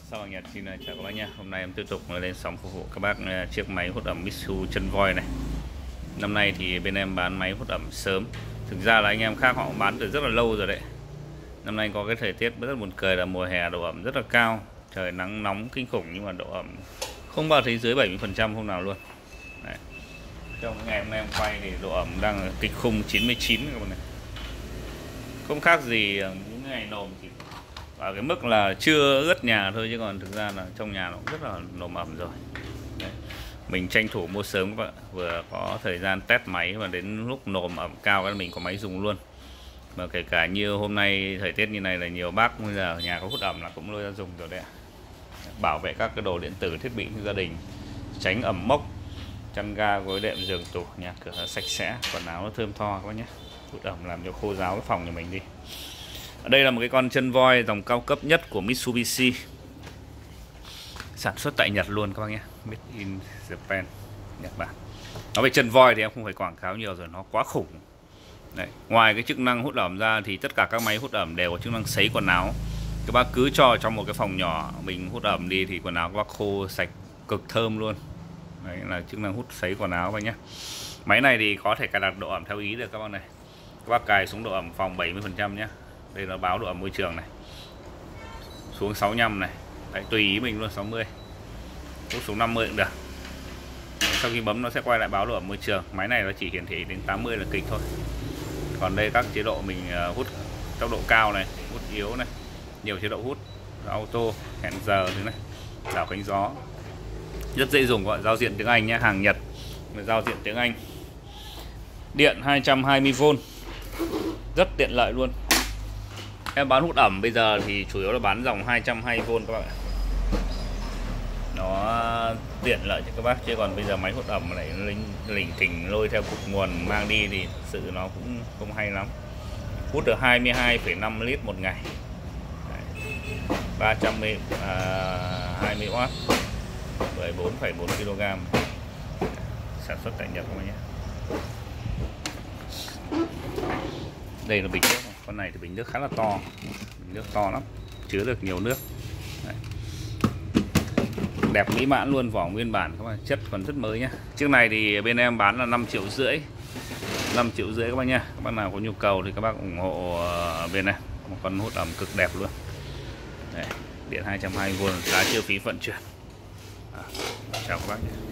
Sau Nhật xin chào các bác nhé. Hôm nay em tiếp tục lên sóng phục vụ các bác chiếc máy hút ẩm Mitsu chân voi này. Năm nay thì bên em bán máy hút ẩm sớm. Thực ra là anh em khác họ bán từ rất là lâu rồi đấy. Năm nay có cái thời tiết rất buồn cười là mùa hè, độ ẩm rất là cao, trời nắng nóng kinh khủng nhưng mà độ ẩm không bao thấy dưới 70% hôm nào luôn. Đấy. Trong ngày hôm nay em quay thì độ ẩm đang kịch khung 99 các bạn này. Không khác gì những ngày nồm, chỉ ở cái mức là chưa ướt nhà thôi, chứ còn thực ra là trong nhà nó cũng rất là nồm ẩm rồi. Đấy. Mình tranh thủ mua sớm các bạn, vừa có thời gian test máy và đến lúc nồm ẩm cao cái mình có máy dùng luôn. Mà kể cả như hôm nay thời tiết như này là nhiều bác bây giờ ở nhà có hút ẩm là cũng lôi ra dùng rồi đấy. Bảo vệ các cái đồ điện tử thiết bị của gia đình, tránh ẩm mốc, chăn ga gối đệm giường tủ, nhà cửa sạch sẽ, quần áo nó thơm tho các bác nhé. Hút ẩm làm cho khô ráo cái phòng nhà mình đi. Ở đây là một cái con chân voi dòng cao cấp nhất của Mitsubishi, sản xuất tại Nhật luôn các bác nhé, made in Japan, Nhật Bản. Nói về chân voi thì em không phải quảng cáo nhiều rồi, nó quá khủng. Đấy. Ngoài cái chức năng hút ẩm ra thì tất cả các máy hút ẩm đều có chức năng sấy quần áo. Các bác cứ cho trong một cái phòng nhỏ mình hút ẩm đi thì quần áo các bác khô sạch cực thơm luôn. Đấy là chức năng hút sấy quần áo các bác nhé. Máy này thì có thể cài đặt độ ẩm theo ý được các bác này. Các bác cài xuống độ ẩm phòng 70% nhé. Đây là báo độ ẩm môi trường này. Xuống 65 này. Đấy, tùy ý mình luôn, 60. Lúc xuống 50 cũng được. Sau khi bấm nó sẽ quay lại báo độ ẩm môi trường. Máy này nó chỉ hiển thị đến 80 là kịch thôi. Còn đây các chế độ mình hút tốc độ cao này, hút yếu này, nhiều chế độ hút, auto, hẹn giờ thế này, đảo cánh gió. Rất dễ dùng, gọi giao diện tiếng Anh nhé, hàng Nhật, giao diện tiếng Anh. Điện 220V, rất tiện lợi luôn. Em bán hút ẩm bây giờ thì chủ yếu là bán dòng 220V các bạn ạ. Nó tiện lợi cho các bác, chứ còn bây giờ máy hút ẩm lại lỉnh kỉnh lôi theo cục nguồn mang đi thì thực sự nó cũng không hay lắm. Hút được 22,5 lít một ngày. 320W, 14,4 kg. Sản xuất tại Nhật các bạn nhé. Đây là bình nước, con này thì bình nước khá là to, bình nước to lắm, chứa được nhiều nước. Đấy. Đẹp mỹ mãn luôn, vỏ nguyên bản các bạn, chất còn rất mới nhá. Chiếc này thì bên em bán là 5,5 triệu, 5,5 triệu các bạn nhá. Các bạn nào có nhu cầu thì các bác ủng hộ bên này, một con hút ẩm cực đẹp luôn. Đấy, điện 220V, giá chưa phí vận chuyển. Chào các bác nhé.